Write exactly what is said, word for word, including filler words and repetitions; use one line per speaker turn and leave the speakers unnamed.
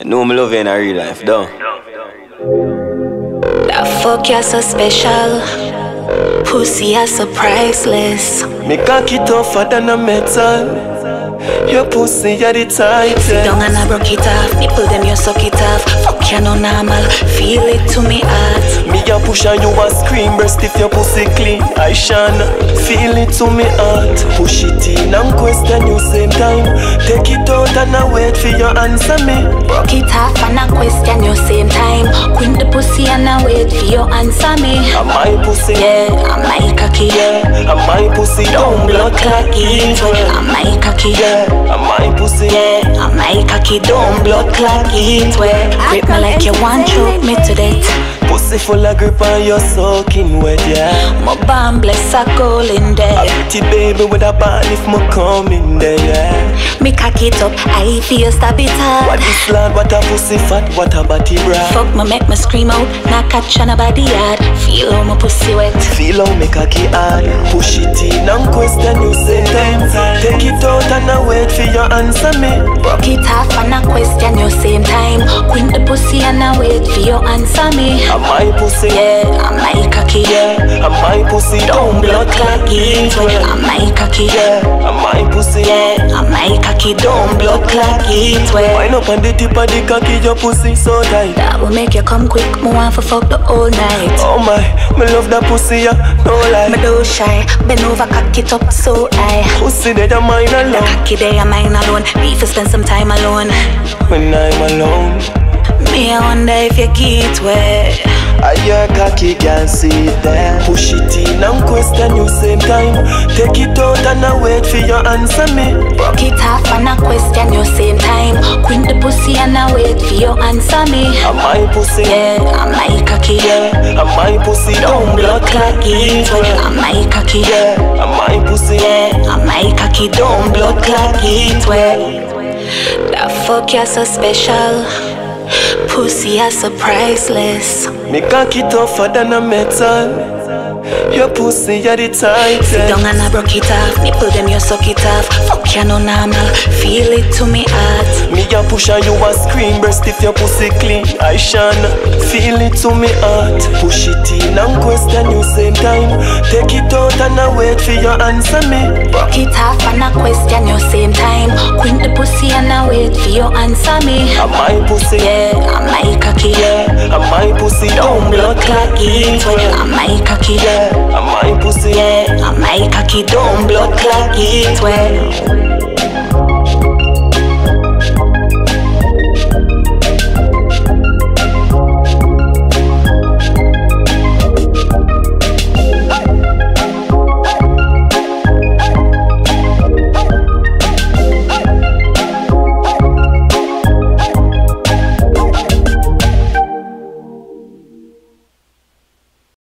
You know me love you in a real life, though.
That fuck you so special. Pussy you so priceless.
Me cocky tougher than a metal. Your pussy you the tightest.
Sit down and I broke it off. Nipple them you suck it off. Fuck you no normal. Feel it to me heart.
Me a push and you a scream. Breast if your pussy clean. I shine. Feel it to me heart. Push it in and question you same time. Take it out and I wait for your answer me.
Broke it off and I question you same time. Queen the pussy and I wait for your answer me.
Am my pussy?
Yeah, I'm my cocky.
Yeah, am my pussy?
Don't blood clot it. I'm my cocky.
Yeah, am my pussy?
Yeah, I'm my cocky. Don't blood clot it. Grip me like you want choke me to death.
Pussy full of grip and you're soaking wet, yeah.
My bomb bless a goal in there.
A pretty baby with a band if me come in there, yeah.
Me cock it up, I feel stab it hard.
What this lad, what a pussy fat, what a body bra.
Fuck me, make me scream out, not catch on a body yard. Feel how my pussy wet.
Feel how me cocky hard. Push it in and question you same time. Take it out and I wait for your answer me.
Broke it off and I question you same time. Queen the pussy and I wait for your answer me.
Am my pussy?
Yeah, I'm my cocky.
Yeah, am my pussy?
Don't blood clot it. I'm my cocky.
Yeah, am my pussy?
Yeah, I'm my cocky. Don't blood clot it.
Wind up on the tip of the cocky, your pussy so tight.
That will make you come quick. Me want for fuck the whole night.
Oh my, me love that pussy, yeah, no lie.
Me do shy, bend over, cock it up so high.
Pussy dead a mine
The
alone.
cocky day a mine alone. Beef to spend some time alone.
When I'm alone,
Me I wonder if you get wet.
I your cocky can see it there. Push it in and question you same time. Take it out and I wait for your answer me.
Broke it off and I question you same time. Queen the pussy and I wait for your answer me.
Am my pussy?
Yeah, I'm my cocky.
Yeah, am my pussy?
Don't blood clot it. I'm my cocky.
Yeah, am my pussy?
Yeah, I'm my cocky. Don't blood clot it. That fuck you so special. Pussy you so priceless.
Me cocky tougher than a metal. Your pussy you the tightest.
Sit down and I broke it off. Nipple them you suck it off. Fuck you no normal. Feel it to me heart.
Me a push and you a scream. Breast if your pussy clean. I shine. Feel it to me heart. Push it in and question you same time. Take it out and I wait for your answer me.
Broke it off and I question you same time. Queen the pussy and I wait for your answer me.
Am my pussy?
Yeah, I'm my cocky.
Yeah, am my pussy?
Don't blood clot it. I'm my cocky.
Yeah, am my pussy?
Yeah, I'm my cocky. Don't blood clot it.